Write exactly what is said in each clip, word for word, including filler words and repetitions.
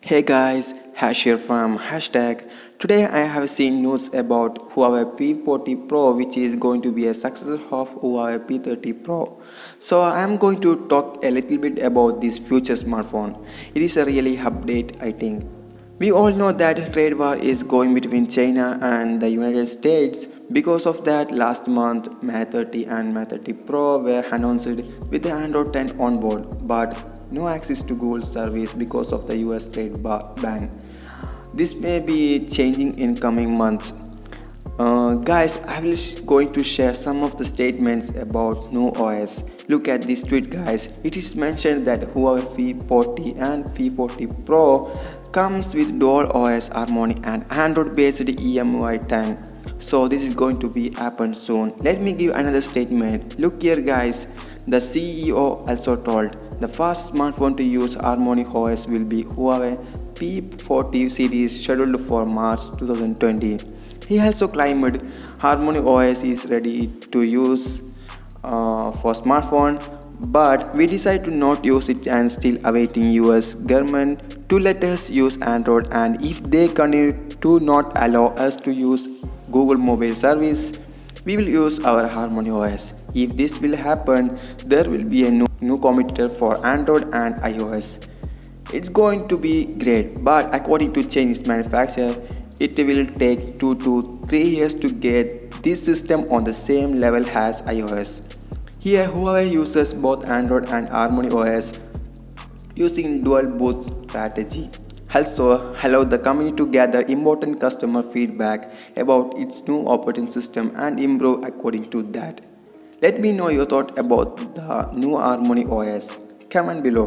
Hey guys, Hash here from hashtag. Today I have seen news about Huawei P forty Pro, which is going to be a successor of Huawei P thirty Pro. So I am going to talk a little bit about this future smartphone. It is a really update, I think. We all know that trade war is going between China and the United States. Because of that, last month Mate thirty and Mate thirty Pro were announced with the Android ten on board, but no access to Google service because of the U S trade ban. This may be changing in coming months. Uh, guys, I will going to share some of the statements about new O S. Look at this tweet, guys. It is mentioned that Huawei P forty and P forty Pro comes with dual O S Harmony and Android based E M U I ten. So this is going to be happen soon. Let me give another statement. Look here, guys. The C E O also told the first smartphone to use Harmony O S will be Huawei P forty series scheduled for March two thousand twenty. He also claimed Harmony O S is ready to use uh, for smartphone, but we decided to not use it and still awaiting U S government to let us use Android, and if they continue to not allow us to use Google mobile service, we will use our Harmony O S. If this will happen, there will be a new, new competitor for Android and iOS. It's going to be great, but according to Chinese manufacturer, it will take two to three years to get this system on the same level as iOS. Here, Huawei uses both Android and Harmony O S using dual boot strategy. Also, allow the company to gather important customer feedback about its new operating system and improve according to that. Let me know your thought about the new Harmony O S. Comment below.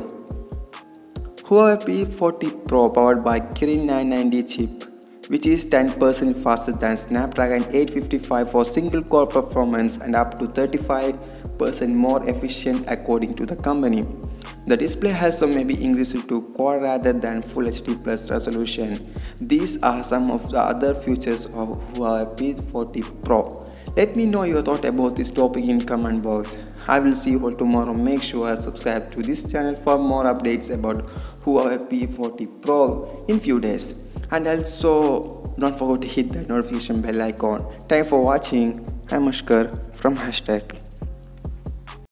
Huawei P forty Pro powered by Kirin nine ninety chip, which is ten percent faster than Snapdragon eight fifty-five for single core performance and up to thirty-five percent more efficient according to the company. The display also may be increased to Quad rather than Full H D plus resolution. These are some of the other features of Huawei P forty Pro. Let me know your thought about this topic in comment box. I will see you all tomorrow. Make sure to subscribe to this channel for more updates about Huawei P forty Pro in few days. And also don't forget to hit the notification bell icon. Thanks for watching. I'm Ashkar from hashtag.